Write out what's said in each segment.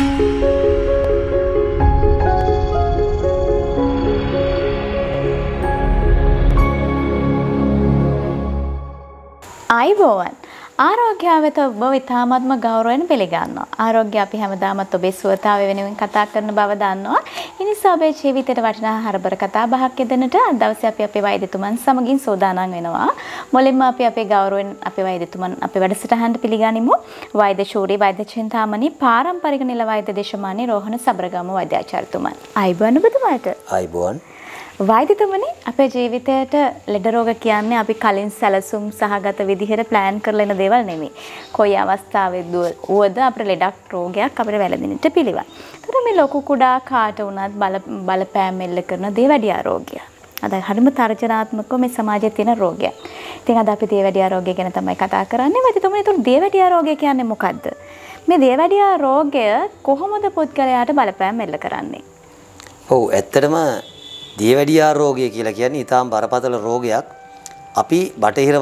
අයිබෝවන් ආරෝග්‍ය වෙත ඔබ ඉතාමත්ම ගෞරවයෙන් පිළිගන්නවා. ආරෝග්‍ය අපි හැමදාමත් ඔබේ සුවතාව වෙනුවෙන් කතා කරන බව දන්නවා. ඒ නිසා ඔබේ ජීවිතයට වටිනා හරබර කතා බහක් යෙදෙන්නට අද දවසේ අපි අපේ වෛද්‍යතුමන් සමගින් සෝදානම් වෙනවා. මුලින්ම අපි අපේ ගෞරවයෙන් අපේ වෛද්‍යතුමන් අපේ වැඩසටහනට පිළිගනිමු. වෛද්‍ය ශූරී වෛද්‍ය චින්තාමණී පාරම්පරික නිල වෛද්‍ය දේශමානී රෝහණ සබරගම වෛද්‍යාචාර්යතුමන්. අයිබෝවන් ඔබතුමාට. අයිබෝවන්. වෛද්‍යතුමනි අපේ ජීවිතයට ලෙඩ රෝග කියන්නේ අපි කලින් සැලසුම් සහගත විදිහට ප්ලෑන් කරලා ඉන දේවල් නෙමෙයි. කොයි අවස්ථාවෙද වුවද අපේ ලෙඩක් රෝගයක් අපිට වැළඳෙන්නට පිළිවන්. ඒතර මේ ලොකු කුඩා කාට වුණත් බලපෑම් එල්ල කරන දේවැඩි ආරෝග්‍ය. අද හරිම තර්ජනාත්මකව මේ සමාජයේ තියෙන රෝගයක්. ඉතින් අද අපි දේවැඩි ආරෝග්‍ය ගැන තමයි කතා කරන්නේ. වෛද්‍යතුමනි ඒතර දේවැඩි ආරෝග්‍ය කියන්නේ මොකද්ද? මේ දේවැඩි ආරෝග්‍ය කොහොමද පුද්ගලයාට බලපෑම් එල්ල කරන්නේ? ඔව් ඇත්තටම දියවැඩියා රෝගය කියලා කියන්නේ ඊටාම් බරපතල රෝගයක්. අපි බටහිර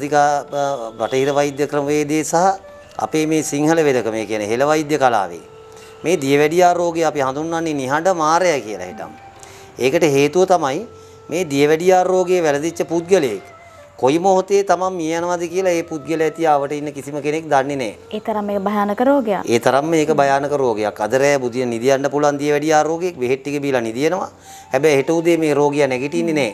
වෛද්‍ය ක්‍රමවේදයේ සහ අපේ මේ සිංහල වෙදකමේ කියන හෙළ වෛද්‍ය කලාවේ මේ දියවැඩියා රෝගය අපි හඳුන්වන්නේ නිහඬ මාරය කියලා හිටම්. ඒකට හේතුව තමයි මේ දියවැඩියා රෝගයේ වැළඳිච්ච පුද්ගලයෙක් කොයි මොහොතේ තමන් මිය යනවාද කියලා ඒ පුද්ගලයා තියාවට ඉන්න කිසිම කෙනෙක් දන්නේ නැහැ. ඒ තරම් මේක භයානක රෝගයක්. ඒ තරම් මේක භයානක රෝගයක්. අද රෑ බුදිය නිදියන්න පුළුවන් දියවැඩියා රෝගයක් බෙහෙත් ටික බීලා නිදියනවා. හැබැයි හෙට උදේ මේ රෝගියා නැගිටින්නේ නැහැ.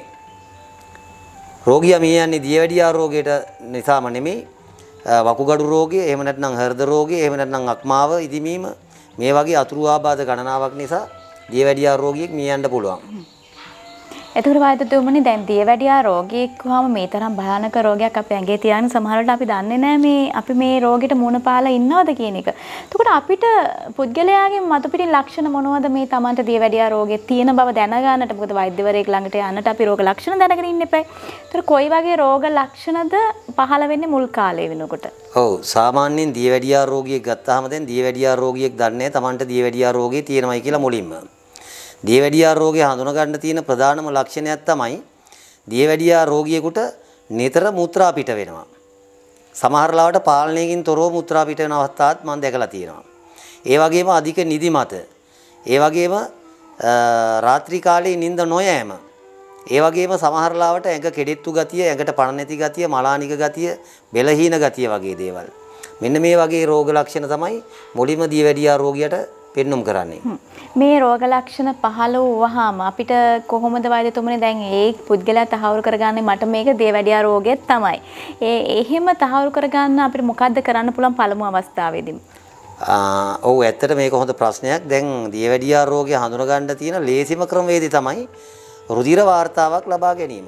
රෝගියා මිය යන්නේ දියවැඩියා රෝගයට නිසාම නෙමෙයි. වකුගඩු රෝගය, එහෙම නැත්නම් හෘද රෝගය, එහෙම නැත්නම් අක්මාව ඉදිමීම මේ වගේ අතුරු ආබාධ ගණනාවක් නිසා දියවැඩියා රෝගියෙක් මිය යන්න පුළුවන්. එතකොට වෛද්‍යතුමනි දැන් දියවැඩියා රෝගියෙක් වහම මේ තරම් භයානක රෝගයක් අපේ ඇඟේ තියාගෙන සමහරවිට අපි දන්නේ නැහැ මේ අපි මේ රෝගෙට මුහුණ පාලා ඉන්නවද කියන එක. එතකොට අපිට පුද්ගලයාගේ මතු පිටින් ලක්ෂණ මොනවද මේ Tamanට දියවැඩියා රෝගේ තියෙන බව දැනගන්නට? මොකද වෛද්‍යවරයෙක් ළඟට යන්නට අපි රෝග ලක්ෂණ දැනගෙන ඉන්න එපා. එතකොට කොයි වගේ රෝග ලක්ෂණද පහළ වෙන්නේ මුල් කාලේ වෙනකොට? ඔව් සාමාන්‍යයෙන් දියවැඩියා රෝගියෙක් ගත්තාම දැන් දියවැඩියා රෝගියෙක් දන්නේ Tamanට දියවැඩියා රෝගේ තියෙනවයි කියලා මුලින්ම. දියවැඩියා රෝගය හඳුනා ගන්න තියෙන ප්‍රධානම ලක්ෂණයක් තමයි දියවැඩියා රෝගියෙකුට නිතර මුත්‍රා පිට වෙනවා. සමහර ලාවට පාලනයකින් තොරව මුත්‍රා පිට වෙන අවස්ථාත් මම දැකලා තියෙනවා. ඒ වගේම අධික නිදිමත. ඒ වගේම රාත්‍රී කාලේ නිින්ද නොයෑම. ඒ වගේම සමහර ලාවට ඇඟ කෙඩෙත්තු ගතිය, ඇඟට පණ නැති ගතිය, මලානික ගතිය, බෙලහීන ගතිය වගේ දේවල්. මෙන්න මේ වගේ රෝග ලක්ෂණ තමයි මුලින්ම දියවැඩියා රෝගියට පෙන්눔 කරන්නේ. මේ රෝග ලක්ෂණ පහළ වුවහම අපිට කොහොමද වෛද්‍යතුමනි දැන් ඒ පුද්ගලයා තහවුරු කරගන්නේ මට මේක දියවැඩියා රෝගයක් තමයි. එහෙම තහවුරු කරගන්න අපිට මොකද්ද කරන්න පුළුවන් පළමු අවස්ථාවේදී? ඔව් ඇත්තට මේක හොඳ ප්‍රශ්නයක්. දැන් දියවැඩියා රෝගය හඳුනා ගන්න තියෙන ලේසිම ක්‍රමවේදය තමයි රුධිර වාර්තාවක් ලබා ගැනීම.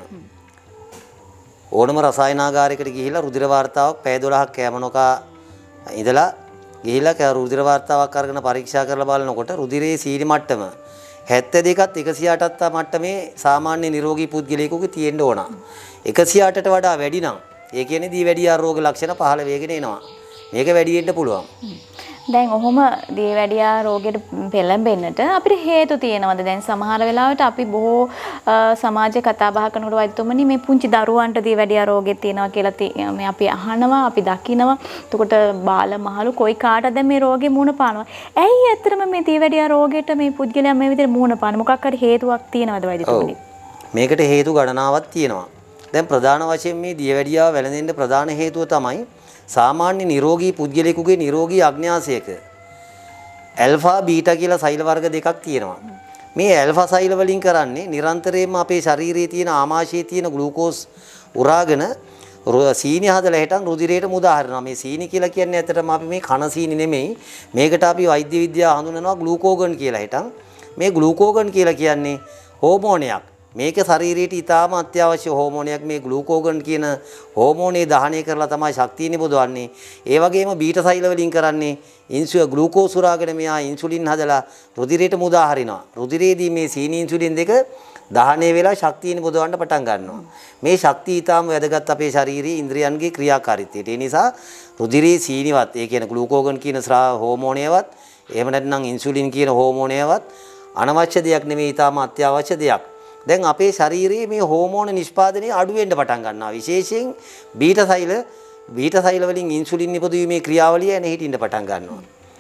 ඕනම රසායනාගාරයකට ගිහිල්ලා රුධිර වාර්තාවක් පැය 12ක් කෑම නොකා ඉඳලා ගිහිල්ලා රුධිර වාර්තාවක් අරගෙන පරීක්ෂා කරලා බලනකොට රුධිරයේ සීනි මට්ටම 72ත් 108ත් මට්ටමේ සාමාන්‍ය නිරෝගී පුද්ගලයෙකුගේ තියෙන්න ඕන. 108ට වඩා වැඩි නම් ඒ කියන්නේ දියවැඩියා රෝග ලක්ෂණ පහළ වෙගෙන එනවා. මේක වැඩි වෙන්න පුළුවන්. දැන් ඔහොම දියවැඩියා රෝගයට පෙළඹෙන්නට අපිට හේතු තියෙනවද? දැන් සමහර වෙලාවට අපි බොහෝ සමාජයේ කතා බහ කරනකොට වෛද්‍යතුමනි මේ පුංචි දරුවන්ට දියවැඩියා රෝගෙ තියෙනවා කියලා මේ අපි අහනවා, අපි දකිනවා. එතකොට බාල මහලු කොයි කාටද මේ රෝගේ මුහුණ පානවා? ඇයි ඇත්තටම මේ දියවැඩියා රෝගයට මේ පුද්ගලයා මේ විදිහට මුහුණ පාන්නේ? මොකක් හරි හේතුවක් තියෙනවද වෛද්‍යතුමනි? මේකට හේතු ගණනාවක් තියෙනවා. දැන් ප්‍රධාන වශයෙන් මේ දියවැඩියාව වැළඳෙන්න ප්‍රධාන හේතුව තමයි සාමාන්‍ය නිරෝගී පුද්ගලයෙකුගේ නිරෝගී අග්න්‍යාශයක ඇල්ෆා බීටා කියලා සෛල වර්ග දෙකක් තියෙනවා. මේ ඇල්ෆා සෛල වලින් කරන්නේ නිරන්තරයෙන්ම අපේ ශරීරයේ තියෙන ආමාශයේ තියෙන ග්ලූකෝස් උරාගෙන සීනි හදලා හිටන් රුධිරයට මුදා හරිනවා. මේ සීනි කියලා කියන්නේ ඇත්තටම අපි මේ කන සීනි නෙමෙයි. මේකට අපි වෛද්‍ය විද්‍යාව හඳුන්වනවා ග්ලූකෝගන් කියලා හිටන්. මේ ග්ලූකෝගන් කියලා කියන්නේ හෝමෝනයක්. මේක ශරීරයට ඉතාම අත්‍යවශ්‍ය හෝමෝනයක්. මේ ග්ලූකෝගන් කියන හෝමෝනේ දහනය කරලා තමයි ශක්තිය නිපදවන්නේ. ඒ වගේම බීටා සෛල වලින් කරන්නේ ග්ලූකෝස් උරාගෙන මෙයා ඉන්සුලින් හදලා රුධිරයට මුදා හරිනවා. රුධිරයේදී මේ සීනි ඉන්සුලින් දෙක දහනය වෙලා ශක්තිය නිපදවන්න පටන් ගන්නවා. මේ ශක්තිය ඉතාම වැදගත් අපේ ශාරීරික ඉන්ද්‍රියන්ගේ ක්‍රියාකාරීත්වයට. ඒ නිසා රුධිරයේ සීනිවත් ඒ කියන ග්ලූකෝගන් කියන හෝමෝනයවත් එහෙම නැත්නම් ඉන්සුලින් කියන හෝමෝනයවත් අනවශ්‍ය දෙයක් නෙමෙයි, ඉතාම අත්‍යවශ්‍ය දෙයක්. දැන් අපේ ශරීරයේ මේ හෝමෝන නිෂ්පාදනය අඩු වෙන්න පටන් ගන්නවා. විශේෂයෙන් බීටා සෛල වලින් ඉන්සුලින් නිපදවීමේ ක්‍රියාවලිය නැහිටින්න පටන් ගන්නවා.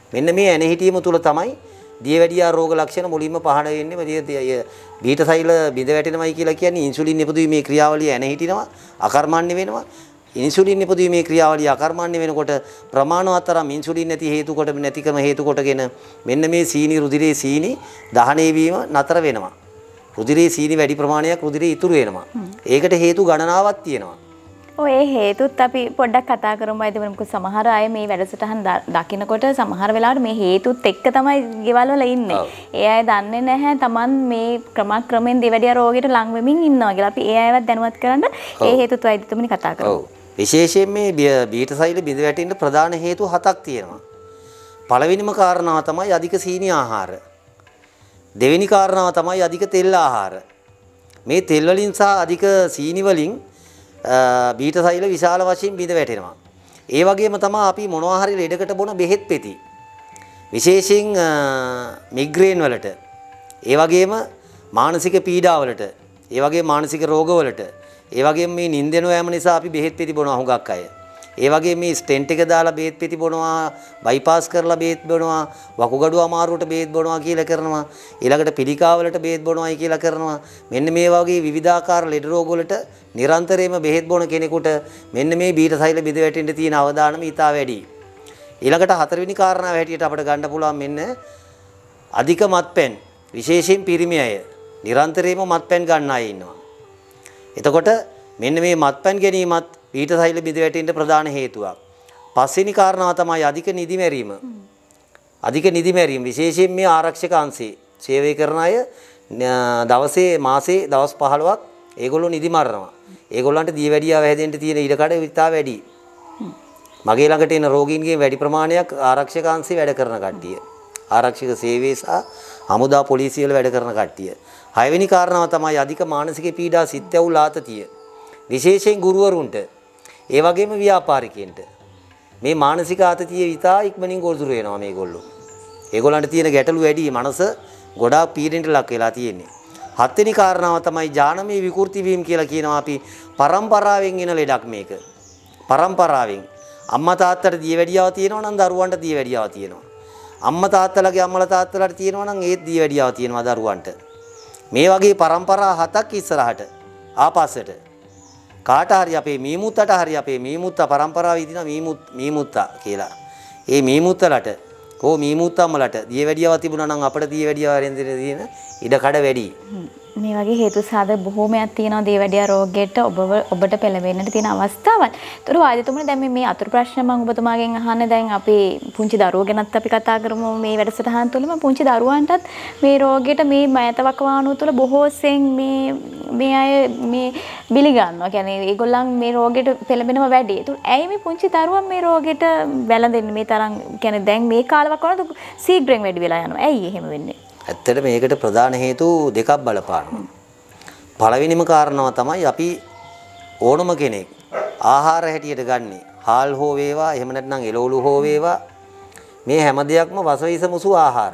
මෙන්න මේ ඇන හිටීම තුල තමයි දියවැඩියා රෝග ලක්ෂණ මුලින්ම පහළ වෙන්නේ. බීට සෛල බිඳ වැටෙනවයි කියලා කියන්නේ ඉන්සුලින් නිපදවීමේ ක්‍රියාවලිය ඇන හිටිනවා, අකර්මණ්‍ය වෙනවා. ඉන්සුලින් නිපදවීමේ ක්‍රියාවලිය අකර්මණ්‍ය වෙනකොට ප්‍රමාණවත් තරම් ඉන්සුලින් නැති නැතිකම හේතු කොටගෙන මෙන්න මේ සීනි රුධිරයේ සීනි දහණය වීම නතර වෙනවා. රුධිරයේ සීනි වැඩි ප්‍රමාණයක් රුධිරයේ ඉතුරු වෙනවා. ඒකට හේතු ගණනාවක් තියෙනවා. ඔය හේතුත් අපි පොඩ්ඩක් කතා කරමු. අයිද මොකද සමහර අය මේ වැඩසටහන දකින්නකොට සමහර වෙලාවට මේ හේතුත් එක්ක තමයි ගෙවල් වල ඉන්නේ. ඒ අය දන්නේ නැහැ Taman මේ ක්‍රමයෙන් දියවැඩියා රෝගයට ලං වෙමින් ඉන්නවා කියලා. අපි ඒ අයවත් දැනුවත් කරන්න ඒ හේතුත් වෛද්‍යතුමනි කතා කරමු. විශේෂයෙන් මේ බීට සෛල බිඳ වැටෙන්න ප්‍රධාන හේතු 7ක් තියෙනවා. පළවෙනිම කාරණාව තමයි අධික සීනි ආහාර. දෙවෙනි කාරණාව තමයි අධික තෙල් ආහාර. මේ තෙල් වලින් සහ අධික සීනි වලින් බීට සෛල විශාල වශයෙන් බිඳ වැටෙනවා. ඒ වගේම තමයි අපි මොනවා හරි ලෙඩකට බොන බෙහෙත් පෙති. විශේෂයෙන් මිග්‍රේන් වලට, ඒ වගේම මානසික පීඩා වලට, ඒ වගේම මානසික රෝග වලට, ඒ වගේම මේ නිින්දෙන යෑම නිසා අපි බෙහෙත් පෙති බොනවා හුඟක් අය. ඒ වගේම මේ ස්ටෙන්ට් එක දාලා බෙහෙත් පෙති බොනවා, බයිපාස් කරලා බෙහෙත් බොනවා, වකුගඩු අමාරුවට බෙහෙත් බොනවා කියලා කරනවා. ඊළඟට පිළිකා වලට බෙහෙත් බොනවායි කියලා කරනවා. මෙන්න මේ වගේ විවිධාකාර ලෙඩ රෝග වලට නිරන්තරයෙන්ම බෙහෙත් බොන කෙනෙකුට මෙන්න මේ බීට සෛල බිඳ වැටෙන්න තියෙන අවදානම ඉතා වැඩි. ඊළඟට හතරවෙනි කාරණාව හැටියට අපිට ගන්න පුළුවන් මෙන්න අධික මත්පැන්. විශේෂයෙන් පිරිමි අය නිරන්තරයෙන්ම මත්පැන් ගන්න අය ඉන්නවා. එතකොට මෙන්න මේ මත්පැන් ගැනීමත් බීට සෛල බිඳ වැටෙන්න ප්‍රධාන හේතුවක්. පස්වෙනි කාරණාව තමයි අධික නිදි මැරීම. අධික නිදි මැරීම විශේෂයෙන් මේ ආරක්ෂක අංශේ සේවය කරන අය දවසේ මාසේ දවස් 15ක් ඒගොල්ලෝ නිදි මරනවා. ඒගොල්ලන්ට දියවැඩියාව හැදෙන්න තියෙන ඉඩකඩ ඉතා වැඩි. මගේ ළඟට එන රෝගීන්ගේ වැඩි ප්‍රමාණයක් ආරක්ෂක අංශේ වැඩ කරන කට්ටිය. ආරක්ෂක සේවයේ සහ හමුදා පොලිසිය වල වැඩ කරන කට්ටිය. හයවෙනි කාරණාව තමයි අධික මානසික පීඩා, සිත් ඇවුල්, ආතතිය. විශේෂයෙන් ගුරුවරුන්ට, ඒ වගේම ව්‍යාපාරිකයන්ට මේ මානසික ආතතිය විතා ඉක්මනින් ගොදුරු වෙනවා මේගොල්ලෝ. ඒගොල්ලන්ට තියෙන ගැටලු වැඩි, මනස ගොඩාක් පීඩනයට ලක් වෙලා තියෙන්නේ. හත්වෙනි කාරණාව තමයි ජානමය විකෘති වීම කියලා කියනවා අපි. පරම්පරාවෙන් එන ලෙඩක් මේක. පරම්පරාවෙන් අම්මා තාත්තට දියවැඩියාව තියෙනවා නම් දරුවන්ට දියවැඩියාව තියෙනවා. අම්මා තාත්තලාගේ අම්මලා තාත්තලාට තියෙනවා නම් ඒත් දියවැඩියාව තියෙනවා දරුවන්ට. මේ වගේ පරම්පරා 7ක් ඉස්සරහට ආපස්සට කාට හරි අපේ මීමුත්තට හරි අපේ මීමුත්තා පරම්පරාවේ ඉදිනා මීමුත්තා කියලා. ඒ මීමුත්තලට මීමුත්තම්මලට දියවැඩියාව තිබුණා නම් අපිට දියවැඩියාව වෙන දින ඉඩ කඩ වැඩි. මේ වගේ හේතු සාධක බොහෝමයක් තියෙනවා දියවැඩියා රෝගයට ඔබට පෙළවෙන්නට තියෙන අවස්ථාවන්. ඒතර වාදිතුමනි දැන් මේ අතුරු ප්‍රශ්න මම ඔබතුමාගෙන් අහන්නේ දැන් අපි පුංචි දරුවෝ ගැනත් අපි කතා කරමු මේ වැඩසටහන තුළම පුංචි දරුවන්ටත් මේ රෝගයට මේ මෑත වකවානුව තුළ බොහෝසෙන් මේ අය මේ බිලි ගන්නවා. කියන්නේ ඒගොල්ලන් මේ රෝගයට පෙළඹෙනව වැඩි. ඒතර ඇයි මේ පුංචි දරුවන් මේ රෝගයට වැළඳෙන්නේ මේ තරම්? කියන්නේ දැන් මේ කාල වකවානුව සීග්‍රෙන් වැඩි වෙලා යනවා. ඇයි එහෙම වෙන්නේ? ඇත්තට මේකට ප්‍රධාන හේතු දෙකක් බලපානවා. පළවෙනිම කාරණාව තමයි අපි ඕනම කෙනෙක් ආහාර හැටියට ගන්නේ හාල් හෝ වේවා එහෙම නැත්නම් එළවලු හෝ වේවා මේ හැම දෙයක්ම වසවිස මුසු ආහාර.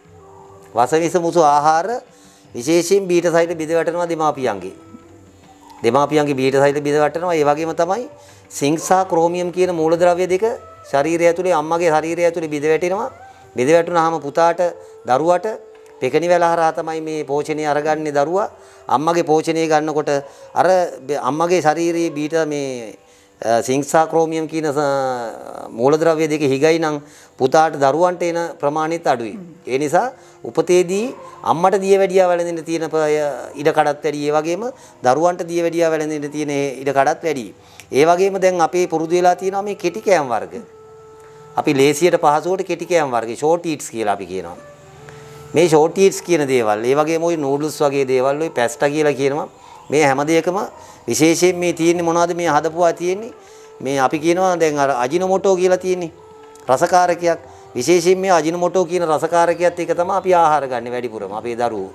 වසවිස මුසු ආහාර විශේෂයෙන් බීට සෛල බිඳ වැටෙනවා දෙමාපියන්ගේ. දෙමාපියන්ගේ බීට සෛල බිඳ වැටෙනවා. ඒ වගේම තමයි සිංක් සහ ක්‍රෝමියම් කියන මූලද්‍රව්‍ය දෙක ශරීරය ඇතුලේ අම්මගේ ශරීරය ඇතුලේ බිඳ වැටෙනවා. බිඳ වැටුනහම පුතාට දරුවට පෙකණි වැල හරහා තමයි මේ පෝෂණය අරගන්නේ දරුවා. අම්මගේ පෝෂණය ගන්නකොට අර අම්මගේ ශරීරයේ බීට මේ සිංක් සහ ක්‍රෝමියම් කියන මූලද්‍රව්‍ය දෙක හිගයි නම් පුතාට දරුවන්ට එන ප්‍රමාණයත් අඩුයි. ඒ නිසා උපතේදී අම්මට දියවැඩියාව වැළඳෙන්න තියෙන ඉඩ කඩත් වැඩි. ඒ වගේම දරුවන්ට දියවැඩියාව වැළඳෙන්න තියෙන ඉඩ කඩත් වැඩි. ඒ වගේම දැන් අපේ පුරුදු වෙලා තියෙනවා මේ කෙටි කෑම වර්ග. අපි ලේසියට පහසුවට කෙටි කෑම වර්ග ෂෝට් ඊට්ස් කියලා අපි කියනවා. මේ ෂෝට් ඊට්ස් කියන දේවල්, ඒ වගේම ওই නූඩල්ස් වගේ දේවල්, ওই පැස්ටා කියලා කියනවා. මේ හැම දෙයකම විශේෂයෙන් මේ තියෙන්නේ මොනවද මේ හදපුවා තියෙන්නේ? මේ අපි කියනවා දැන් අර අජිනෝමෝටෝ කියලා තියෙන්නේ. රසකාරකයක්. විශේෂයෙන් මේ අජිනෝමෝටෝ කියන රසකාරකයත් එක තමයි අපි ආහාර ගන්න වැඩිපුරම අපේ දරුවෝ.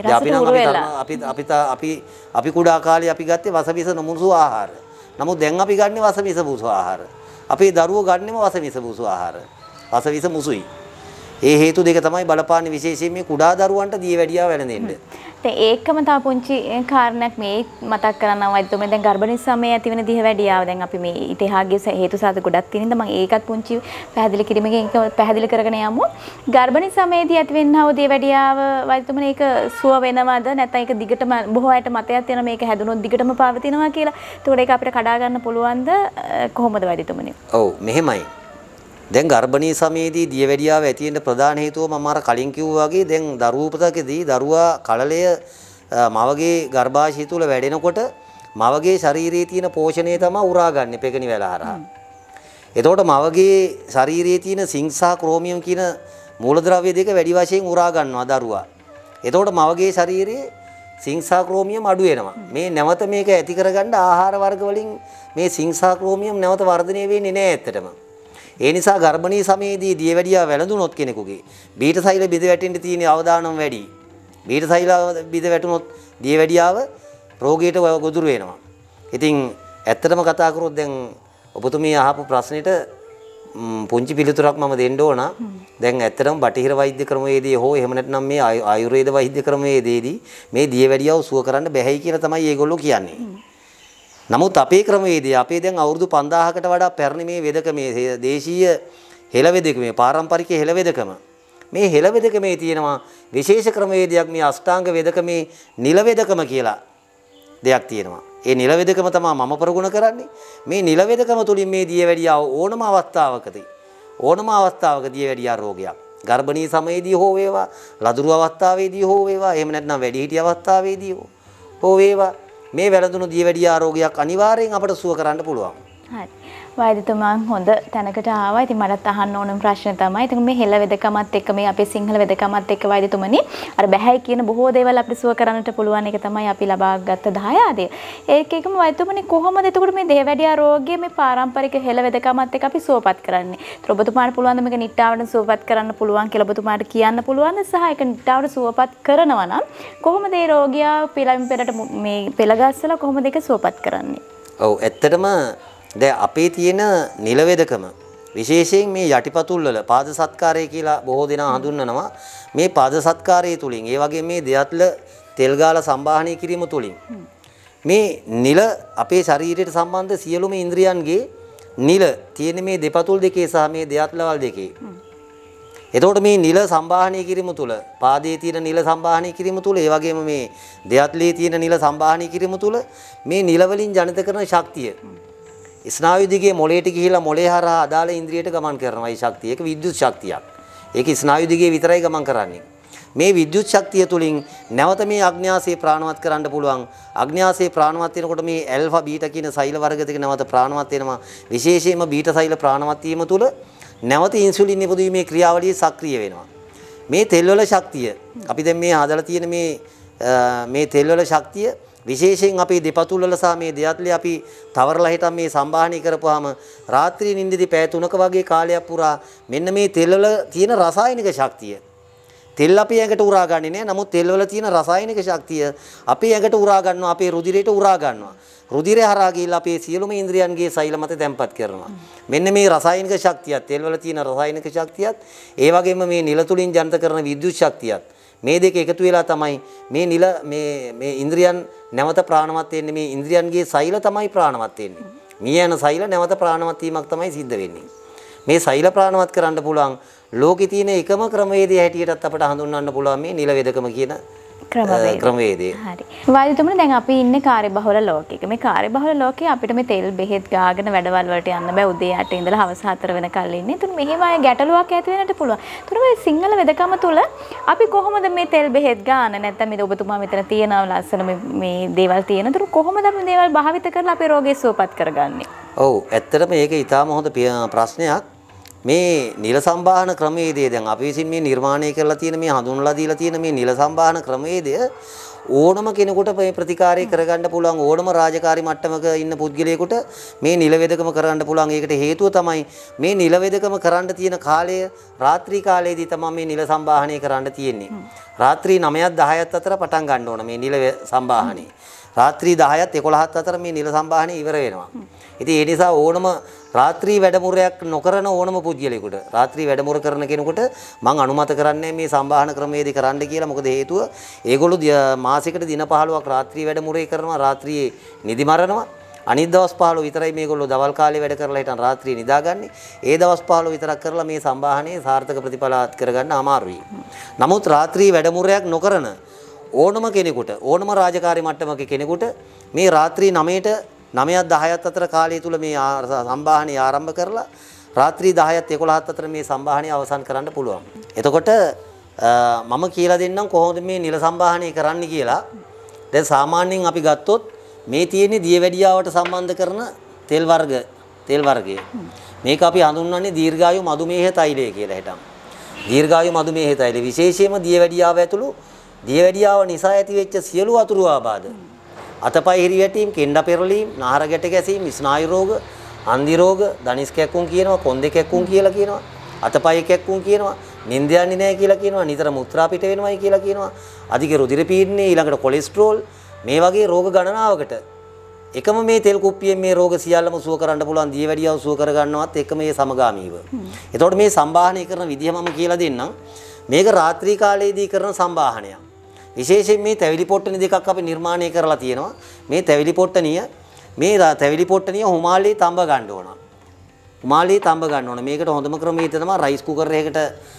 අපි කුඩා කාලේ අපි ගත්තේ වසවිස නොමුසු ආහාර. නමුත් දැන් අපි ගන්නේ වසවිස මුසු ආහාර. අපේ දරුවෝ ගන්නෙම වසවිස මුසු ආහාර. වසවිස මුසුයි. ඒ හේතු දෙක තමයි බලපාන්නේ විශේෂයෙන් මේ කුඩා දරුවන්ට දියවැඩියාව වැළඳෙන්න. දැන් ඒකම තව පුංචි කාරණයක් මේ මතක් කරනවා වයිතුමෙන් දැන් ගර්භණී සමයේ ඇතිවෙන දියවැඩියාව දැන් අපි මේ ඊට එහාගේ හේතු සාධක ගොඩක් තියෙන නිසා මම ඒකත් පුංචි පැහැදිලි කිරීමකින් පැහැදිලි කරගෙන යමු. ගර්භණී සමයේදී ඇතිවෙනා දියවැඩියාව වයිතුමෙන් ඒක සුව වෙනවද නැත්නම් ඒක දිගටම බොහෝ අයට මතයක් තියෙනවා මේක හැදුනොත් දිගටම පවතිනවා කියලා. ඒතකොට ඒක අපිට කඩා ගන්න පුළුවන්ද කොහොමද වයිතුමනි? ඔව් මෙහෙමයි. දැන් ගර්භණී සමයේදී දියවැඩියාව ඇති වෙන්න ප්‍රධාන හේතුව මම අර කලින් කිව්වා වගේ දැන් දරුවෝ උපතකදී දරුවා කලලය මවගේ ගර්භාෂය තුල වැඩෙනකොට මවගේ ශරීරයේ තියෙන පෝෂණය තමයි උරාගන්නේ පෙකණි වැල හරහා. එතකොට මවගේ ශරීරයේ තියෙන සිංක් සහ ක්‍රෝමියම් කියන මූලද්‍රව්‍ය දෙක වැඩි වශයෙන් උරා ගන්නවා දරුවා. එතකොට මවගේ ශරීරයේ සිංක් සහ ක්‍රෝමියම් අඩු වෙනවා. මේ නැවත මේක ඇති කරගන්න ආහාර වර්ග වලින් මේ සිංක් සහ ක්‍රෝමියම් නැවත වර්ධනය වෙන්නේ නැහැ ඇත්තටම. ඒ නිසා ගර්භණී සමයේදී දියවැඩියාව වැළඳුනොත් කෙනෙකුගේ බීට සෛල බිඳ වැටෙන්න තියෙන අවදානම් වැඩි. බීට සෛල බිඳ වැටුනොත් දියවැඩියාව රෝගයට ගොදුරු වෙනවා. ඉතින් ඇත්තටම කතා කරොත් දැන් ඔබතුමිය අහපු ප්‍රශ්නෙට පුංචි පිළිතුරක් මම දෙන්න ඕන. දැන් ඇත්තටම බටහිර වෛද්‍ය ක්‍රමවේදයේ හෝ එහෙම නැත්නම් මේ ආයුර්වේද වෛද්‍ය ක්‍රමවේදයේදී මේ දියවැඩියාව සුව කරන්න බැහැයි කියලා තමයි ඒගොල්ලෝ කියන්නේ. නමුත් අපේ ක්‍රමවේදය අපේ දැන් අවුරුදු 5000කට වඩා පැරණි මේ වෙදකමේ දේශීය හෙළවෙදකමේ පාරම්පරික හෙළවෙදකම මේ හෙළවෙදකමේ තියෙනවා විශේෂ ක්‍රමවේදයක් මේ අෂ්ටාංග වෙදකමේ නිල වෙදකම කියලා දෙයක් තියෙනවා. ඒ නිල වෙදකම තමයි මම ප්‍රගුණ කරන්නේ. මේ නිල වෙදකම තුලින් මේ දියවැඩියාව ඕනම අවස්ථාවක දියවැඩියා රෝගයක් ගර්භණී සමයේදී හෝ වේවා ලදරු අවස්ථාවේදී හෝ වේවා එහෙම නැත්නම් වැඩිහිටි අවස්ථාවේදී හෝ වේවා මේ වැළඳුණු දියවැඩියා රෝගයක් අනිවාර්යෙන් අපට සුව කරන්න පුළුවන්. හරි. වෛද්‍යතුමා හොඳ තැනකට ආවා. ඉතින් මටත් අහන්න ඕන ප්‍රශ්න තමයි. ඉතින් මේ හෙළ වෙදකමත් එක්ක මේ අපේ සිංහල වෙදකමත් එක්ක වෛද්‍යතුමනි අර බැහැයි කියන බොහෝ දේවල් අපිට සුව කරන්නට පුළුවන් එක තමයි අපි ලබාගත් දායාදය. ඒකෙකම වෛද්‍යතුමනි කොහොමද එතකොට මේ දියවැඩියා රෝගය මේ පාරම්පරික හෙළ වෙදකමත් එක්ක අපි සුවපත් කරන්නේ? ඒතර ඔබතුමාට පුළුවන් මේක නිට්ටාවට සුවපත් කරන්න පුළුවන් කියලා ඔබතුමාට කියන්න පුළුවන්ද? සහ ඒක නිට්ටාවට සුවපත් කරනවා නම් කොහොමද මේ රෝගියා පිළිම් පෙරට මේ පෙළගස්සලා කොහොමද ඒක සුවපත් කරන්නේ? ඔව් ඇත්තටම දැන් අපේ තියෙන නිලවේදකම විශේෂයෙන් මේ යටිපතුල් වල පාද සත්කාරය කියලා බොහෝ දෙනා හඳුන්වනවා. මේ පාද සත්කාරය තුලින් ඒ වගේ මේ දෙයත්ල තෙල් ගාලා සම්බාහනය කිරීම තුලින් මේ නිල අපේ ශරීරයට සම්බන්ධ සියලුම ඉන්ද්‍රියන්ගේ නිල තියෙන මේ දෙපතුල් දෙකේ සහ මේ දෙයත්ලවල් දෙකේ. එතකොට මේ නිල සම්බාහනය කිරීම තුල පාදයේ තියෙන නිල සම්බාහනය කිරීම තුල ඒ වගේම මේ දෙයත්ලේ තියෙන නිල සම්බාහනය කිරීම තුල මේ නිල වලින් ජනිත කරන ශක්තිය ස්නායු දිගේ මොළයට ගිහිලා මොළේ හරහා අදාළ ඉන්ද්‍රියට ගමන් කරනවා. මේ ශක්තිය ඒක විද්‍යුත් ශක්තියක්. ඒක ස්නායු දිගේ විතරයි ගමන් කරන්නේ. මේ විද්‍යුත් ශක්තිය තුලින් නැවත මේ අග්න්‍යාසය ප්‍රාණවත් කරන්න පුළුවන්. අග්න්‍යාසය ප්‍රාණවත් වෙනකොට මේ ඇල්ෆා බීටා කියන සෛල වර්ග දෙක නැවත ප්‍රාණවත් වෙනවා. විශේෂයෙන්ම බීටා සෛල ප්‍රාණවත් වීම තුල නැවත ඉන්සුලින් නිපදවීමේ ක්‍රියාවලිය සක්‍රිය වෙනවා. මේ තෙල්වල ශක්තිය අපි දැන් මේ හදලා තියෙන මේ තෙල්වල ශක්තිය විශේෂයෙන් අපේ දෙපතුල් වල සහ මේ දෙයත්ලේ අපි තවරලා හිටන් මේ සම්බාහනය කරපුවාම රාත්‍රී නිින්දදී පැය 3ක වගේ කාලයක් පුරා මෙන්න මේ තෙල් වල තියෙන රසායනික ශක්තිය තෙල් අපේ ඇඟට උරා ගන්නේ නැහැ. නමුත් තෙල් වල තියෙන රසායනික ශක්තිය අපේ ඇඟට උරා ගන්නවා, අපේ රුධිරයට උරා ගන්නවා. රුධිරය හරහා ගිහිල්ලා අපේ සියලුම ඉන්ද්‍රියන්ගේ සෛල මත තැම්පත් කරනවා. මෙන්න මේ රසායනික ශක්තියත් තෙල් වල තියෙන රසායනික ශක්තියත් ඒ වගේම මේ නිල තුලින් ජනිත කරන විද්‍යුත් ශක්තියත් මේ දෙක එකතු වෙලා තමයි මේ නිල මේ ඉන්ද්‍රියන් නැවත ප්‍රාණවත් වෙන්නේ. මේ ඉන්ද්‍රියන්ගේ සෛල තමයි ප්‍රාණවත් වෙන්නේ. මිය යන සෛල නැවත ප්‍රාණවත් වීමක් තමයි සිද්ධ වෙන්නේ. මේ සෛල ප්‍රාණවත් කරන්න පුළුවන් ලෝකේ තියෙන එකම ක්‍රමවේදය හැටියටත් අපට හඳුන්වන්න පුළුවන් මේ නිල වේදකම කියන ක්‍රමවේදය. හරි. වෛද්‍යතුමනි දැන් අපි ඉන්නේ කාර්යබහුල ලෝකයක. මේ කාර්යබහුල ලෝකේ අපිට මේ තෙල් බෙහෙත් ගාගෙන වැඩවල් වලට යන්න බෑ. උදේ 8 ඉඳලා හවස 4 වෙනකල් ඉන්නේ. ඒතුළු මෙහෙම අය ගැටලුවක් ඇති වෙන්නට පුළුවන්. ඒතුළු මේ සිංහල වෙදකම තුල අපි කොහොමද මේ තෙල් බෙහෙත් ගන්න නැත්නම් මේ ඔබතුමා මෙතන තියෙන ලස්සන මේ දේවල් තියෙන. ඒතුළු කොහොමද අපි දේවල් භාවිත කරලා අපේ රෝගය සුවපත් කරගන්නේ? ඔව් ඇත්තටම මේක ඊටාම හොඳ ප්‍රශ්නයක්. මේ නිල සම්බාහන ක්‍රමවේදය දැන් අපි විසින් මේ නිර්මාණය කරලා තියෙන මේ හඳුන්වලා දීලා තියෙන මේ නිල සම්බාහන ක්‍රමවේදය ඕනම කෙනෙකුට මේ ප්‍රතිකාරය කරගන්න පුළුවන්. ඕනම රාජකාරී මට්ටමක ඉන්න පුද්ගලයෙකුට මේ නිල වේදකම කරන්න පුළුවන්. ඒකට හේතුව තමයි මේ නිල වේදකම කරන්න තියෙන කාලය රාත්‍රී කාලයේදී තමයි මේ නිල සම්බාහනය කරන්න තියෙන්නේ. රාත්‍රී 9ත් 10ත් අතර පටන් ගන්න ඕන මේ නිල සම්බාහනය. රාත්‍රී 10ත් 11ත් අතර මේ නිල සම්භාහනය ඉවර වෙනවා. ඉතින් ඒ නිසා ඕනම රාත්‍රී වැඩමුළුවක් නොකරන ඕනම පුද්ගලයෙකුට රාත්‍රී වැඩමුළු කරන කෙනෙකුට මම අනුමත කරන්නේ මේ සම්භාහන ක්‍රමවේදී කරන්න කියලා. මොකද හේතුව ඒගොල්ලෝ මාසෙකට දින 15ක් රාත්‍රී වැඩමුළුවේ කරනවා, රාත්‍රියේ නිදි මරනවා. අනිත් දවස් 15 විතරයි මේගොල්ලෝ දවල් කාලේ වැඩ කරලා හිටන් රාත්‍රියේ නිදාගන්නේ. ඒ දවස් 15 විතරක් කරලා මේ සම්භාහනයේ සාර්ථක ප්‍රතිඵලවත් කරගන්න අමාරුයි. නමුත් රාත්‍රී වැඩමුළුවක් නොකරන ඕනම කෙනෙකුට ඕනම රාජකාරී මට්ටමක කෙනෙකුට මේ රාත්‍රී 9ට 9ත් 10ත් අතර කාලය තුල මේ සම්භාහනය ආරම්භ කරලා රාත්‍රී 10ත් 11ත් අතර මේ සම්භාහනය අවසන් කරන්න පුළුවන්. එතකොට මම කියලා දෙන්නම් කොහොමද මේ නිල සම්භාහනය කරන්න කියලා. දැන් සාමාන්‍යයෙන් අපි ගත්තොත් මේ තියෙන්නේ දියවැඩියාවට සම්බන්ධ කරන තෙල් වර්ගය. මේක අපි හඳුන්වන්නේ දීර්ඝායු මధుමේහ තෛලය කියලා හිටම්. දීර්ඝායු මధుමේහ තෛලය විශේෂයෙන්ම දියවැඩියාව ඇතුළු දියවැඩියාව නිසා ඇතිවෙච්ච සියලු අතුරු ආබාධ අතපය හිරිවැටීම්, කෙන්ඩ පෙරලීම්, නාර ගැට ගැසීම්, ස්නායු රෝග, අන්ධි රෝග, ධනිස් කැක්කුම් කියනවා, කොන්දේ කැක්කුම් කියලා කියනවා, අතපය කැක්කුම් කියනවා, නිින්ද යන්නේ නැහැ කියලා කියනවා, නිතර මුත්‍රා පිට වෙනවයි කියලා කියනවා, අධික රුධිර පීඩනය, ඊළඟට කොලෙස්ටරෝල් මේ වගේ රෝග ගණනාවකට එකම මේ තෙල් කුප්පියෙන් මේ රෝග සියල්ලම සුව කරන්න පුළුවන් දියවැඩියාව සුව කරගන්නවත් එකම මේ සමගාමීව. එතකොට මේ සම්භාහනය කරන විදිහ මම කියලා දෙන්නම්. මේක රාත්‍රී කාලයේදී කරන සම්භාහනයක්. විශේෂයෙන් මේ තැවිලි පොට්ටනිය දෙකක් අපි නිර්මාණය කරලා තියෙනවා. මේ තැවිලි පොට්ටනිය හුමාලේ තඹ ගන්න ඕන. හුමාලේ තඹ ගන්න ඕන. මේකට හොඳම ක්‍රමය තමයි රයිස් කුකර් එකකට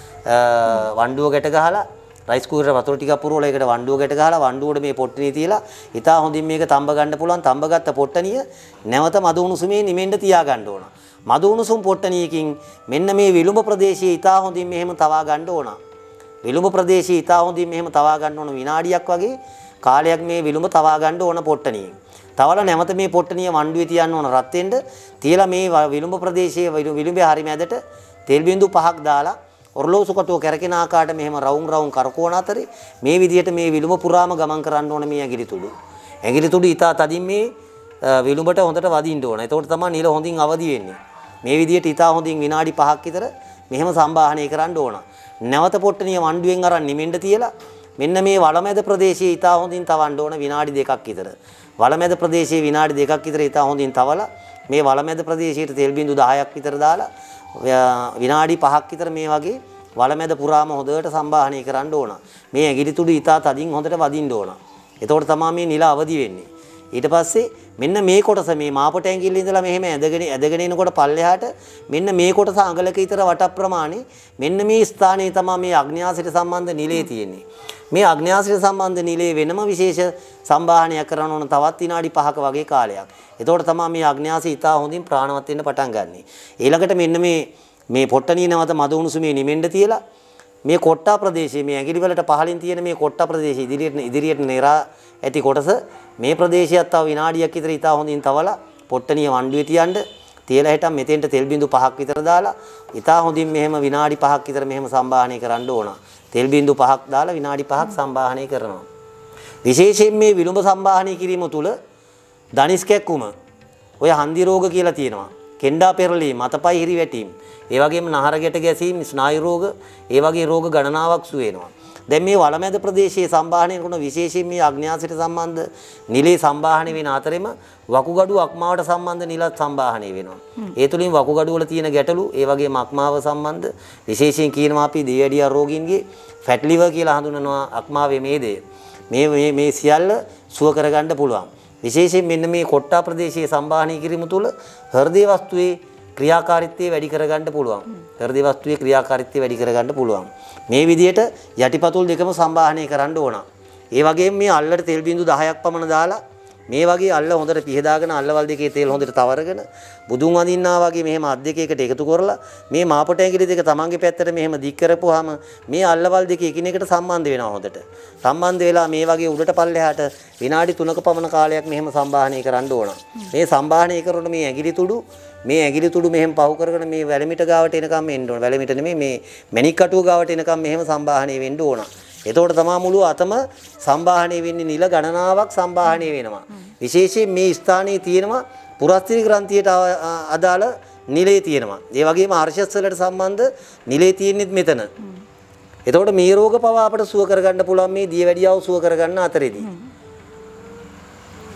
වණ්ඩුව ගැට ගහලා රයිස් කුකරේ වතුර ටිකක් පුරවලා ඒකට වණ්ඩුව ගැට ගහලා වණ්ඩුවට මේ පොට්ටනිය තියලා ඉතා හොඳින් මේක තඹ ගන්න පුළුවන්. තඹ ගත්ත පොට්ටනිය නැවත මද උණුසුමේ නිමෙන්න තියා ගන්න ඕන. මද උණුසුම් පොට්ටනියකින් මෙන්න මේ විලුඹ ප්‍රදේශයේ ඉතා හොඳින් මෙහෙම තවා ගන්න ඕන. විලුඹ ප්‍රදේශයේ ඉතා හොඳින් මෙහෙම තවා ගන්න ඕන. විනාඩියක් වගේ කාලයක් මේ විලුඹ තවා ගන්න ඕන පොට්ටනියෙන්. තවලා නැවත මේ පොට්ටනිය වණ්ඩුවේ තියන්න ඕන රත් වෙන්න. තියලා මේ විලුඹ ප්‍රදේශයේ විලුඹේ හරි මැදට තෙල් බිඳු 5ක් දාලා ඔරලෝසු කටුව කැරකෙන ආකාරයට මෙහෙම රවුම් කරකවන අතරේ මේ විදිහට මේ විලුඹ පුරාම ගමන් කරන්න ඕන මේ ඇඟිලි තුඩු. ඇඟිලි තුඩු ඉතා තදින් මේ විලුඹට හොඳට වදින්න ඕන. එතකොට තමයි නිල හොඳින් අවදි වෙන්නේ. මේ විදිහට ඉතා හොඳින් විනාඩි 5ක් විතර මෙහෙම සම්භාහනය කරන්න ඕන. නැවත පොට්ටනිය වණ්ඩුවෙන් අරන් නිමෙන්න තියලා මෙන්න මේ වලමැද ප්‍රදේශයේ ඉතා හොඳින් තවන්න ඕන විනාඩි 2ක් විතර. වලමැද ප්‍රදේශයේ විනාඩි 2ක් විතර ඉතා හොඳින් තවලා මේ වලමැද ප්‍රදේශයට තෙල් බිඳු 10ක් විතර දාලා විනාඩි 5ක් විතර මේ වගේ වලමැද පුරාම හොඳට සම්භාහනය කරන්න ඕන. මේ ඇඟිලි තුඩු ඉතා තදින් හොඳට වදින්න ඕන. එතකොට තමයි මේ නිල අවදි වෙන්නේ. ඊට පස්සේ මෙන්න මේ කොටස මේ මාපට ඇඟිල්ල ඉඳලා මෙහෙම ඇදගෙන එනකොට පල්ලෙහාට මෙන්න මේ කොටස අඟලක විතර වට ප්‍රමාණය මෙන්න මේ ස්ථානයේ තමයි මේ අග්න්‍යාසයට සම්බන්ධ නිලේ තියෙන්නේ. මේ අග්න්‍යාසයට සම්බන්ධ නිලේ වෙනම විශේෂ සම්භාහනයක් කරන්න ඕන තවත් විනාඩි 5ක වගේ කාලයක්. එතකොට තමයි මේ අග්න්‍යාසය ඉතා හොඳින් ප්‍රාණවත් වෙන්න පටන් ගන්නෙ. ඊළඟට මෙන්න මේ පොට්ටනිය නැවත මද උණුසුමේ නිමෙන්න තියලා මේ කොට්ටා ප්‍රදේශයේ මේ ඇඟිලි වලට පහළින් තියෙන මේ කොට්ටා ප්‍රදේශයේ ඉදිරියට නෙරා ඇති කොටස මේ ප්‍රදේශයත් තව විනාඩියක් විතර ඉතා හොඳින් තවලා පොට්ටනිය වණ්ඩුවේ තියන්න තියලා හිටන් මෙතෙන්ට තෙල් බිඳු 5ක් විතර දාලා ඉතා හොඳින් මෙහෙම විනාඩි 5ක් විතර මෙහෙම සම්භාහනය කරන්න ඕන. තෙල් බිඳු 5ක් දාලා විනාඩි 5ක් සම්භාහනය කරනවා. විශේෂයෙන් මේ විලුඹ සම්භාහනය කිරීම තුළ ධනිස් කැක්කුම ඔය හන්දි රෝග කියලා තියෙනවා. කෙන්ඩා පෙරලීම, අතපය හිරිවැටීම්, ඒ වගේම නහර ගැට ගැසීම්, ස්නායු රෝග, ඒ වගේ රෝග ගණනාවක් සුව වෙනවා. දැන් මේ වලමැද ප්‍රදේශයේ සම්භාහනය කරන විශේෂයෙන් මේ අග්න්‍යාසයට සම්බන්ධ නිලේ සම්භාහනය වෙන අතරෙම වකුගඩු අක්මාවට සම්බන්ධ නිලත් සම්භාහනය වෙනවා. ඒ තුලින් වකුගඩු වල තියෙන ගැටලු, ඒ වගේම අක්මාව සම්බන්ධ විශේෂයෙන් කියනවා අපි දියවැඩියා රෝගීන්ගේ ෆැට් liver කියලා හඳුන්වනවා අක්මාවේ මේදය. මේ සියල්ල සුව කරගන්න පුළුවන්. විශේෂයෙන් මෙන්න මේ කොට්ටා ප්‍රදේශයේ සම්භාහනය කිරීම තුළ හෘදේ වස්තුවේ ක්‍රියාකාරීත්වය වැඩි කරගන්න පුළුවන්. හෘදේ වස්තුවේ ක්‍රියාකාරීත්වය වැඩි කරගන්න පුළුවන්. මේ විදිහට යටිපතුල් දෙකම සම්භාහනය කරන්න ඕන. ඒ වගේම මේ අල්ලට තෙල් බිඳු 10ක් පමණ දාලා මේ වගේ අල්ල හොඳට පිහදාගෙන අල්ලවල් දෙකේ තෙල් හොඳට තවරගෙන බුදුන් වඳින්නා වගේ මෙහෙම අත් දෙකේකට එකතු කරලා මේ මාපට ඇඟිලි දෙක තමන්ගේ පැත්තට මෙහෙම දික් කරපුවාම මේ අල්ලවල් දෙක එකිනෙකට සම්බන්ධ වෙනවා හොඳට. සම්බන්ධ වෙලා මේ වගේ උඩට පල්ලෙහාට විනාඩි 3ක පමණ කාලයක් මෙහෙම සම්භාහනය කරන්න ඕන. මේ සම්භාහනය කරන මේ ඇඟිලි තුඩු මෙහෙම පහු කරගෙන මේ වැලමිට ගාවට එනකම් එන්න ඕන. වැලමිට නෙමෙයි මේ මැණික් කටුව ගාවට එනකම් මෙහෙම සම්භාහනය වෙන්න ඕන. එතකොට තමයි මුළු අතම සම්භාහනය වෙන්නේ නිල ගණනාවක් සම්භාහනය වෙනවා. විශේෂයෙන් මේ ස්ථානයේ තියෙනවා පුරස්ථිර ග්‍රන්ථියට අදාළ නිලේ තියෙනවා. ඒ වගේම ආර්ෂස් වලට සම්බන්ධ නිලේ තියෙන්නේ මෙතන. එතකොට මේ රෝග පවා අපට සුව කරගන්න පුළුවන් මේ දියවැඩියාව සුව කරගන්න අතරේදී.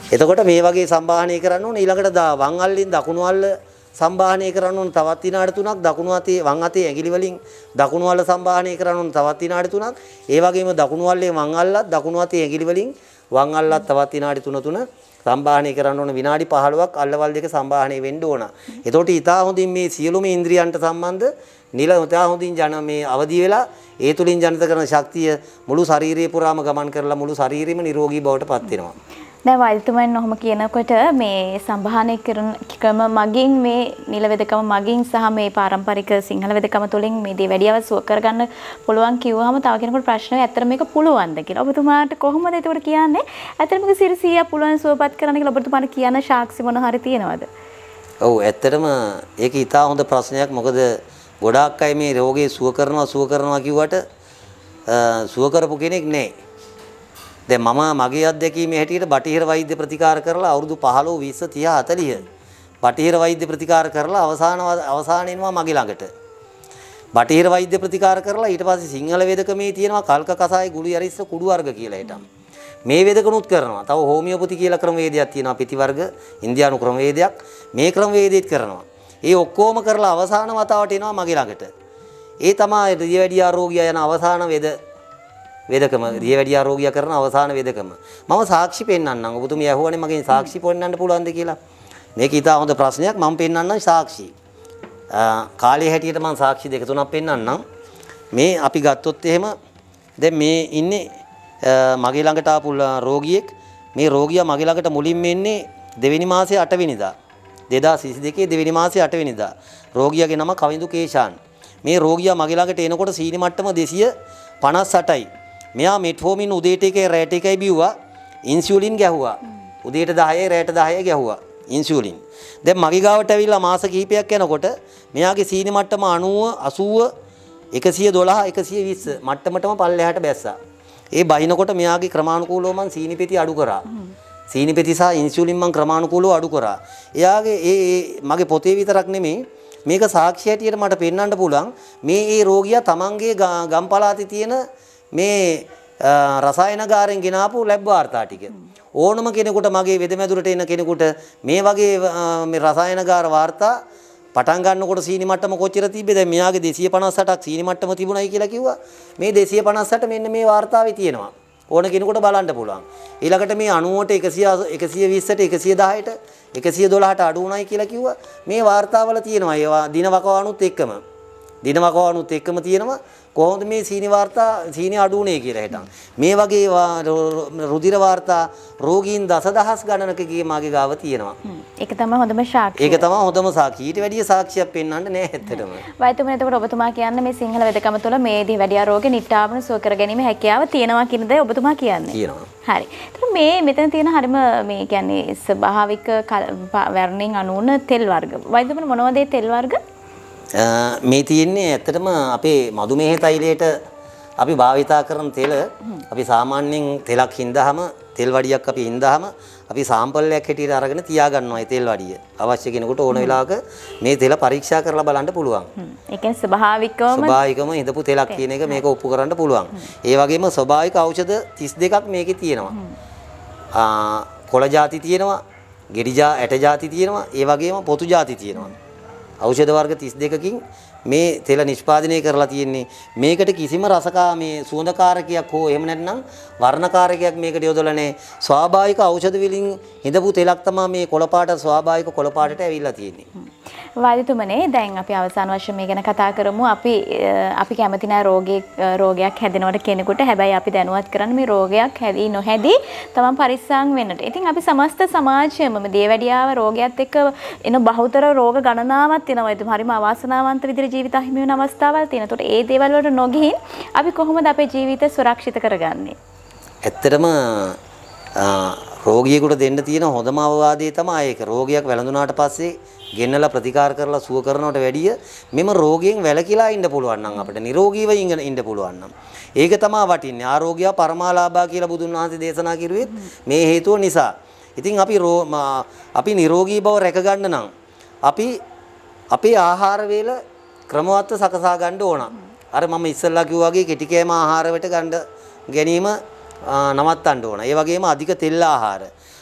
එතකොට මේ වගේ සම්බාහනය කරන්න ඕනේ. ඊළඟට වම් අල්ලෙන් දකුණු අල්ල සම්බාහනය කරන්න ඕනේ තවත් විනාඩි 3ක්. දකුණු අතේ වම් අතේ ඇඟිලි වලින් දකුණු අල්ල සම්බාහනය කරන්න ඕනේ තවත් විනාඩි 3ක්. ඒ වගේම දකුණු අල්ලේ වම් අල්ලත් දකුණු අතේ ඇඟිලි වලින් වම් අල්ලත් තවත් විනාඩි 3 සම්බාහනය කරන්න ඕන. විනාඩි 15ක් අල්ලවල් දෙක සම්බාහනය වෙන්න ඕන. එතකොට ඊටා හොඳින් මේ සියලුම ඉන්ද්‍රියන්ට සම්බන්ධ නිල ඊටා හොඳින් මේ අවදි වෙලා ඒ තුලින් ජනිත කරන ශක්තිය මුළු ශරීරය පුරාම ගමන් කරලා මුළු ශරීරෙම නිරෝගී බවට පත් වෙනවා. දැන් වෛද්‍යතුමන් ඔහොම කියනකොට මේ සම්බාහනය කරන ක්‍රම මගින් මේ නිල වෙදකම මගින් සහ මේ පාරම්පරික සිංහල වෙදකම තුළින් මේ දේ වැඩියව සුව කරගන්න පුළුවන් කිව්වහම තව කෙනෙකුට ප්‍රශ්නයක් ඇත්තට මේක පුළුවන්ද කියලා. ඔබතුමාට කොහොමද ඒකට කියන්නේ? ඇත්තට මේක සිරසිය පුළුවන් සුවපත් කරන්න කියලා ඔබතුමාට කියන සාක්ෂි මොන හරි තියෙනවද? ඔව් ඇත්තටම ඒක ඉතා හොඳ ප්‍රශ්නයක්. මොකද ගොඩාක් අය මේ රෝගේ සුව කරනවා කිව්වට සුව කරපු කෙනෙක් නැහැ. දැන් මම මගේ අත්දැකීමේ හැටියට බටහිර වෛද්‍ය ප්‍රතිකාර කරලා අවුරුදු 15 20 30 40 බටහිර වෛද්‍ය ප්‍රතිකාර කරලා අවසානයේනවා මගේ ළඟට. බටහිර වෛද්‍ය ප්‍රතිකාර කරලා ඊට පස්සේ සිංහල වේදකමේ තියෙනවා කල්ක කසාය ගුළු යරිස්ස කුඩු වර්ග කියලා හිටම්. මේ වේදකනුත් කරනවා. තව හෝමියෝපති කියලා ක්‍රම වේදයක් තියෙනවා පිටි වර්ග ඉන්දියානු ක්‍රම වේදයක්. මේ ක්‍රම වේදෙත් කරනවා. ඒ ඔක්කොම කරලා අවසාන වතාවට එනවා මගේ ළඟට. ඒ තමයි දියවැඩියා රෝගියා යන අවසාන වේදකම දියවැඩියා රෝගියා කරන අවසාන වේදකම. මම සාක්ෂි පෙන්නන්නම්. ඔබතුමිය අහුවනේ මගෙන් සාක්ෂි පෙන්නන්න පුළුවන්ද කියලා. මේක ඉතා හොඳ ප්‍රශ්නයක්. මම පෙන්නන්නම් සාක්ෂි. කාලේ හැටියට මම සාක්ෂි දෙක තුනක් පෙන්නන්නම්. මේ අපි ගත්තොත් එහෙම දැන් මේ ඉන්නේ මගේ ළඟට ආපු රෝගියෙක්. මේ රෝගියා මගේ ළඟට මුලින්ම එන්නේ දෙවෙනි මාසේ 8 වෙනිදා. 2022 දෙවෙනි මාසේ 8 වෙනිදා. රෝගියාගේ නම කවිඳු කේෂාන්. මේ රෝගියා මගේ ළඟට එනකොට සීනි මට්ටම 258යි. මෙයා මෙට්ෆෝමින් උදේට එකයි රැට එකයි බිව්වා. ඉන්සියුලින් ගැහුවා. උදේට 10යි රැට 10යි ගැහුවා ඉන්සියුලින්. දැන් මගේ ගාවට ඇවිල්ලා මාස කිහිපයක් යනකොට මෙයාගේ සීනි මට්ටම 90 80 112 120 මට්ටමටම පල්ලෙහාට බැස්සා. ඒ බහිනකොට මෙයාගේ ක්‍රමානුකූලව මං සීනි පෙති අඩු කරා. සීනි පෙති සහ ඉන්සියුලින් මං ක්‍රමානුකූලව අඩු කරා. එයාගේ මගේ පොතේ විතරක් නෙමෙයි මේක සාක්ෂි හැටියට මට පෙන්වන්න පුළුවන්. මේ රෝගියා තමන්ගේ ගම් පළාතේ තියෙන මේ රසායනගාරෙන් ගෙනාපු ලැබ් වාර්තා ටික. ඕනම කෙනෙකුට මගේ වෙදමැදුරට එන කෙනෙකුට මේ වගේ මේ රසායනගාර වාර්තා පටන් ගන්නකොට සීනි මට්ටම කොච්චර තිබ්බේ? දැන් මෙයාගේ 258ක් සීනි මට්ටම තිබුණයි කියලා කිව්වා. මේ 258 මෙන්න මේ වාර්තාවේ තියෙනවා. ඕන කෙනෙකුට බලන්න පුළුවන්. ඊළඟට මේ 90ට 120ට 110ට 112ට අඩු වුණයි කියලා කිව්වා. මේ වාර්තාවල තියෙනවා. ඒවා දින වකවානුත් එක්කම තියෙනවා. කොහොමද මේ සීනි වාර්තා සීනි අඩු වුණේ කියලා හිටන්. මේ වගේ රුධිර වාර්තා රෝගීන් දසදහස් ගණනකගේ මාගේ ගාව තියෙනවා. ඒක තමයි හොඳම සාක්ෂිය. ඒක තමයි හොඳම සාක්ෂිය. ඊට වැඩිය සාක්ෂියක් පෙන්වන්න නෑ ඇත්තටම. වෛද්‍යතුමනි එතකොට ඔබතුමා කියන්නේ මේ සිංහල වෙදකම තුළ මේ දියවැඩියා රෝගේ නිට්ටාවන සුව කර ගැනීම හැකියාව තියෙනවා කියන දේ ඔබතුමා කියන්නේ. තියෙනවා. හරි. එතකොට මේ මෙතන තියෙන හරිම මේ කියන්නේ ස්වභාවික වර්ණෙන් අනුන තෙල් වර්ග. වෛද්‍යතුමනි මොනවද මේ තෙල් වර්ග? මේ තියෙන්නේ ඇත්තටම අපේ මధుමේහ තෛලයට අපි භාවිතා කරන තෙල අපි සාමාන්‍යයෙන් තෙලක් හින්දාම තෙල් වඩියක් අපි හින්දාම අපි සාම්පල්යක් හැටියට අරගෙන තියා ගන්නවා ඒ තෙල් වඩිය. අවශ්‍ය කෙනෙකුට ඕන වෙලාවක මේ තෙල පරීක්ෂා කරලා බලන්න පුළුවන්. ඒ කියන්නේ ස්වභාවිකවම හිඳපු තෙලක් කියන එක මේක ඔප්පු කරන්න පුළුවන්. ඒ වගේම ස්වභාවික ඖෂධ 32ක් මේකේ තියෙනවා. කොළ ಜಾති තියෙනවා, ගෙඩි ඇට ಜಾති තියෙනවා, ඒ වගේම පොතු ಜಾති තියෙනවා. ඖෂධ වර්ග 32කින් මේ තෙල නිෂ්පාදනය කරලා තියෙන්නේ. මේකට කිසිම මේ සුවඳකාරකයක් හෝ එහෙම නැත්නම් වර්ණකාරකයක් මේකට යොදලා නැහැ. ස්වාභාවික ඖෂධ වලින් හිඳපු තෙලක් තමයි මේ කොළපාට ස්වාභාවික කොළපාටට ඇවිල්ලා තියෙන්නේ. වෛද්‍යතුමනි දැන් අපි අවසාන වශයෙන් මේ ගැන කතා කරමු. අපි කැමති නැහැ රෝගයක් හැදෙනවට කෙනෙකුට. හැබැයි අපි දැනුවත් කරන්නේ මේ රෝගයක් හැදී නොහැදී තමන් පරිස්සම් වෙන්නට. ඉතින් අපි සමස්ත සමාජයම මේ දියවැඩියාව රෝගයත් එක්ක එන බහුතර රෝග ගණනාවක් තියෙනවා. ඒ හරිම අවාසනාවන්ත විදිහට ජීවිත අහිමි වෙන අවස්ථාවල් තියෙනවා. ඒතකොට ඒ දේවල් වලට නොගිහින් අපි කොහොමද අපේ ජීවිතය සුරක්ෂිත කරගන්නේ? ඇත්තටම රෝගියෙකුට දෙන්න තියෙන හොඳම අවවාදය තමයි ඒක. රෝගියක් වැළඳුනාට පස්සේ ගෙන්නලා ප්‍රතිකාර කරලා සුව කරනවට වැඩිය මෙම රෝගයෙන් වැළකීලා ඉන්න පුළුවන් නම් අපිට නිරෝගීව ඉන්න පුළුවන් නම් ඒක තමයි වටින්නේ. ආරෝග්‍ය පරමාලාභා කියලා බුදුන් වහන්සේ දේශනා කිරුවෙත් මේ හේතුව නිසා. ඉතින් අපි නිරෝගී බව රැක ගන්න නම් අපි අපේ ආහාර වේල ක්‍රමවත්ව සකසා ගන්න ඕන. අර මම ඉස්සෙල්ලා කිව්වා වගේ කෙටි කෑම ආහාර වලට ගැනීම නවත්තන්න ඕන. ඒ වගේම අධික තෙල් ආහාර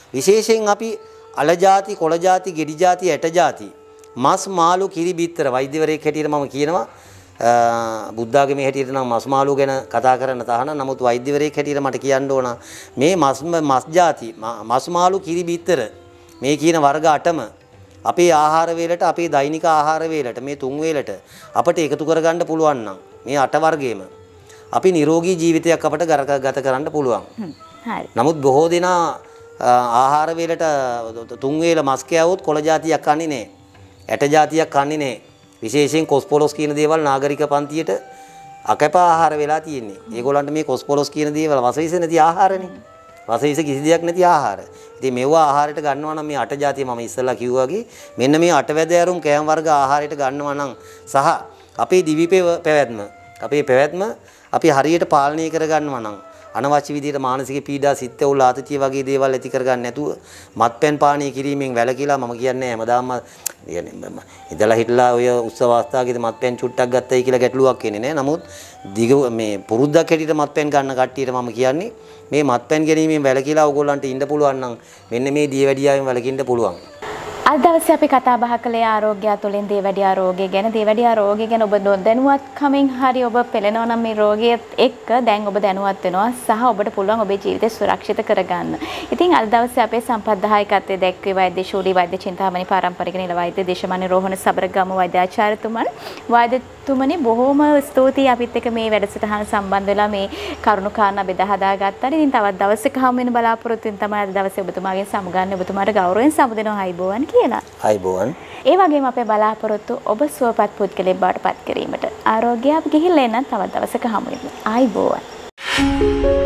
විශේෂයෙන් අපි අල ಜಾති, කොළ ಜಾති, ගෙඩි ಜಾති, ඇට ಜಾති, මස් මාළු, කිරි බිත්තර වෛද්‍යවරයෙක් හැටියට මම කියනවා බුද්ධාගමේ හැටියට නම් මස් මාළු ගැන කතා කරන්න තහනම්. නමුත් වෛද්‍යවරයෙක් හැටියට මට කියන්න ඕන මේ මස් ಜಾති, මස් මාළු, කිරි බිත්තර මේ කියන වර්ග 8ම අපේ ආහාර වේලට, අපේ දෛනික ආහාර වේලට, මේ 3 වේලට අපිට එකතු කරගන්න පුළුවන් නම් මේ 8 වර්ගයේම අපි නිරෝගී ජීවිතයක් අපට ගත කරන්න පුළුවන්. හරි. නමුත් බොහෝ දෙනා ආහාර වේලට 3 වේල මස් කෑවොත් කොළ జాතියක් කන්නේ නැහැ. ඇට జాතියක් කන්නේ නැහැ. විශේෂයෙන් කොස්පොලොස් කියන දේවල් නාගරික පන්තියට අකැප ආහාර වෙලා තියෙන්නේ. ඒගොල්ලන්ට මේ කොස්පොලොස් කියන දේවල් වසවිස නැති ආහාරනේ. වසවිස කිසි දෙයක් නැති ආහාර. ඉතින් මේවා ආහාරයට ගන්නවා නම් මේ 8 జాතිය මම ඉස්සෙල්ලා කිව්වා වගේ මෙන්න මේ 8 වැදෑරුම් කෑම වර්ග ආහාරයට ගන්නවා නම් සහ අපේ දිවි පැවැත්ම අපි හරියට පාලනය කරගන්නවා නම් අනවශ්‍ය විදිහට මානසික පීඩා, සිත් ඇවුල්, ආතතිය වගේ දේවල් ඇති කරගන්න නැතුව මත්පැන් පානය කිරීමෙන් වැළකීලා මම කියන්නේ හැමදාම ඉඳලා හිටලා ඔය උත්සව අවස්ථාවකදී මත්පැන් චුට්ටක් ගත්තයි කියලා ගැටලුවක් එන්නේ නැහැ. නමුත් මේ පුරුද්දක් හැටියට මත්පැන් ගන්න කට්ටියට මම කියන්නේ මේ මත්පැන් ගැනීමෙන් වැළකීලා ඕගොල්ලන්ට ඉන්න පුළුවන් නම් මෙන්න මේ දියවැඩියාවෙන් වැළකින්න පුළුවන්. අද දවසේ අපි කතා බහ කළේ ආරෝග්‍ය තුළින් දේවැඩියා රෝගය ගැන. දේවැඩියා රෝගය ගැන ඔබ නොදැනුවත්කමින් හරි ඔබ පෙළෙනවා නම් මේ රෝගයත් එක්ක දැන් ඔබ දැනුවත් වෙනවා සහ ඔබට පුළුවන් ඔබේ ජීවිතය සුරක්ෂිත කරගන්න. ඉතින් අද දවසේ අපේ සම්පත් දායකත්වයේ දැක්වේ වෛද්‍ය ශූරී වෛද්‍ය චින්තාමණි පාරම්පරික නිල වෛද්‍ය දේශමාන්‍ය රෝහණ සබරගම වෛද්‍යාචාර්යතුමන්. වෛද්‍යතුමනි බොහෝම ස්තුතියි අපිත් එක්ක මේ වැඩසටහන සම්බන්ධ වෙලා මේ කරුණු කාරණා බෙදා හදාගත්තා. ඉතින් තවත් දවසක හමු වෙන බලාපොරොත්තු වෙන තමයි අද දවසේ ඔබතුමාගෙන් සමුගන්න. ඔබතුමාට ගෞරවයෙන් සමුදෙනවා. අයිබෝවන් කියලා. අයිබෝවන්. ඒ වගේම අපේ බලාපොරොත්තු ඔබ සුවපත් පුද්ගලයෙක් බවට පත් කිරීමට. ආරෝග්‍ය අපි ගිහිල්ලා එන්න තවත් දවසක හමු වෙමු. අයිබෝවන්.